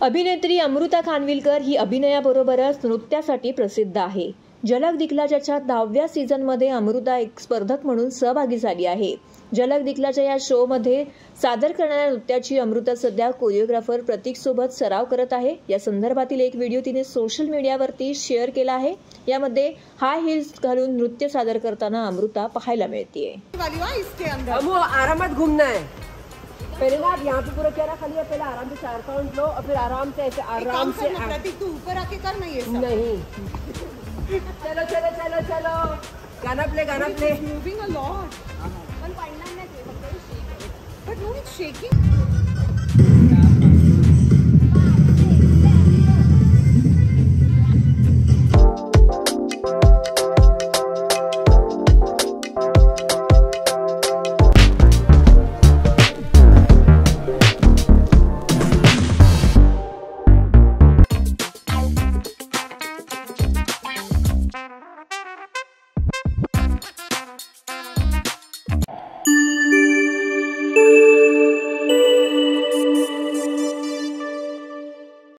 अभिनेत्री अमृता खानविलकर ही अभिनयाबरोबरच नृत्यासाठी प्रसिद्ध आहे. झलक दिखलाजाच्या 10व्या सीझनमध्ये अमृता एक स्पर्धक म्हणून सहभागी झाली आहे. झलक दिखलाजा या शोमध्ये सादर करणाऱ्या नृत्याची अमृता सध्या कोरिओग्राफर प्रतीक सोबत सराव करत आहे. या संदर्भातील एक व्हिडिओ तिने सोशल मीडियावरती शेअर केला आहे. यामध्ये हाय हिल्स घालून नृत्य सादर करताना अमृता पाहायला मिळते. आरामात घूमना है. पहले ना आप यहाँ पे पूरा चेहरा खाली है, पहले आराम से 4 काउंट लो और फिर आराम से ऐसे आराम से प्रतीक तू ऊपर आके कर नहीं है नहीं. चलो चलो चलो चलो गाना प्ले मूविंग अ लॉट पण पडणार नाही बट नो इट्स शेकिंग.